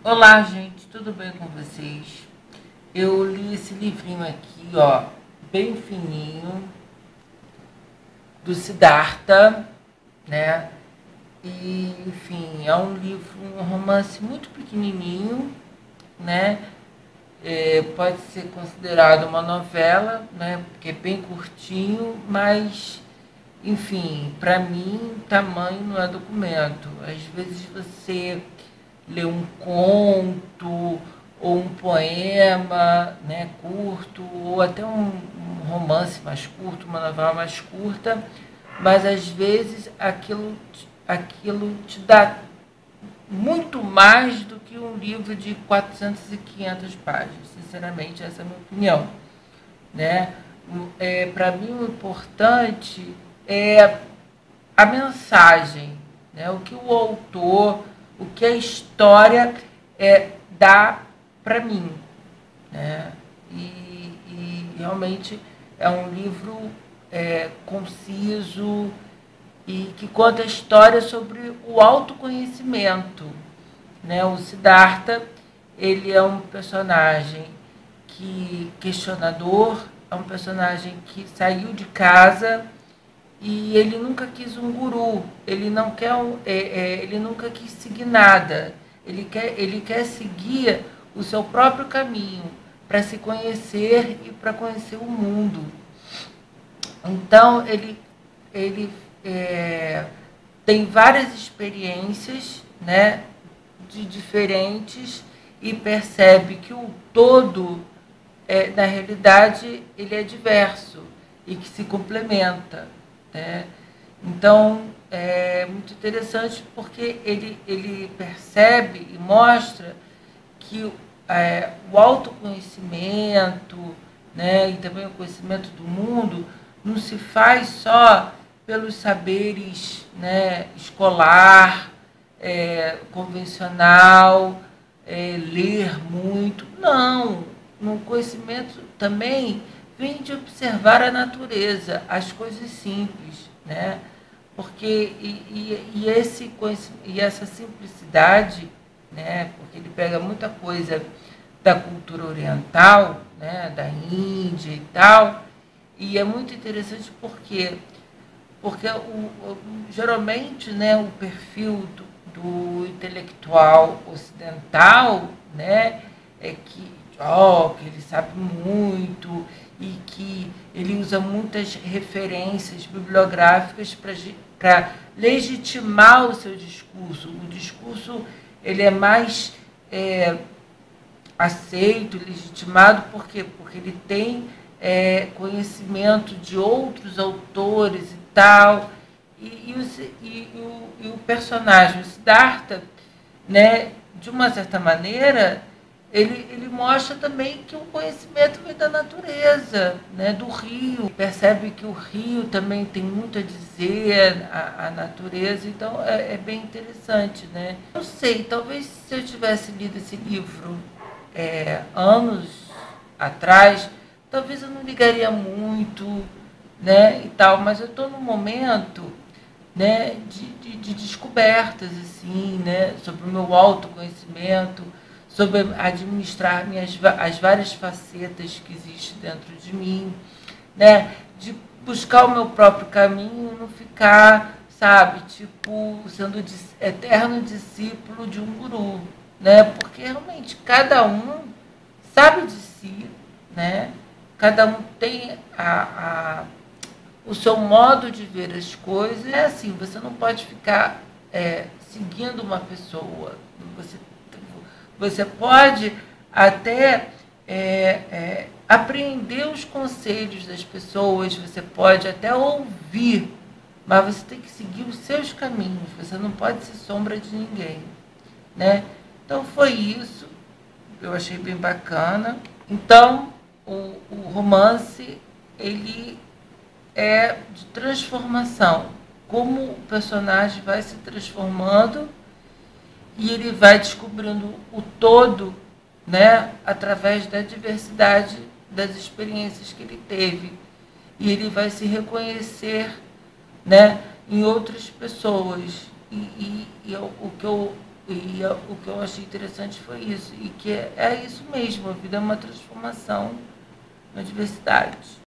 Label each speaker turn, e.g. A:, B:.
A: Olá, gente, tudo bem com vocês? Eu li esse livrinho aqui, ó, bem fininho, do Siddhartha, né? E, enfim, é um livro, um romance muito pequenininho, né? Pode ser considerado uma novela, né? Porque é bem curtinho, mas, enfim, para mim, tamanho não é documento. Às vezes você lê um conto ou um poema, né, curto, ou até um romance mais curto, uma novela mais curta, mas às vezes aquilo te dá muito mais do que um livro de 400 e 500 páginas. Sinceramente, essa é a minha opinião, né? Para mim, o importante é a mensagem, né? O que o autor, o que a história dá para mim, né? E realmente é um livro conciso e que conta a história sobre o autoconhecimento, né? O Siddhartha, ele é um personagem questionador, é um personagem que saiu de casa e ele nunca quis um guru, ele não quer ele nunca quis seguir nada, ele quer seguir o seu próprio caminho para se conhecer e para conhecer o mundo. Então ele tem várias experiências, né, de diferentes, e percebe que o todo, na realidade, ele é diverso e que se complementa, né? Então, é muito interessante porque ele percebe e mostra que o autoconhecimento, né, e também o conhecimento do mundo não se faz só pelos saberes, né, escolar, convencional, ler muito. Não, no conhecimento também vem de observar a natureza, as coisas simples, né? Porque essa simplicidade, né? Porque ele pega muita coisa da cultura oriental, né? Da Índia e tal, e é muito interessante porque geralmente, né, o perfil do intelectual ocidental, né, é que ele sabe muito e que ele usa muitas referências bibliográficas para legitimar o seu discurso. O discurso ele é mais aceito, legitimado, por quê? Porque ele tem conhecimento de outros autores e tal. E o personagem, o Siddhartha, né, de uma certa maneira, ele mostra também que o conhecimento vem da natureza, né, do rio. Percebe que o rio também tem muito a dizer, a natureza, então é bem interessante, né? Não sei, talvez se eu tivesse lido esse livro anos atrás, talvez eu não ligaria muito, né, e tal, mas eu estou num momento, né, de descobertas, assim, né, sobre o meu autoconhecimento, sobre administrar as várias facetas que existem dentro de mim, né, de buscar o meu próprio caminho, não ficar, sabe, tipo, sendo eterno discípulo de um guru, né, porque realmente cada um sabe de si, né, cada um tem o seu modo de ver as coisas. É assim, você não pode ficar seguindo uma pessoa. Você pode até apreender os conselhos das pessoas, você pode até ouvir, mas você tem que seguir os seus caminhos, você não pode ser sombra de ninguém, né? Então foi isso, eu achei bem bacana. Então, o romance, ele é de transformação, como o personagem vai se transformando e ele vai descobrindo o todo, né, através da diversidade das experiências que ele teve, e ele vai se reconhecer, né, em outras pessoas. O que eu o que eu achei interessante foi isso, e que é isso mesmo, a vida é uma transformação na diversidade.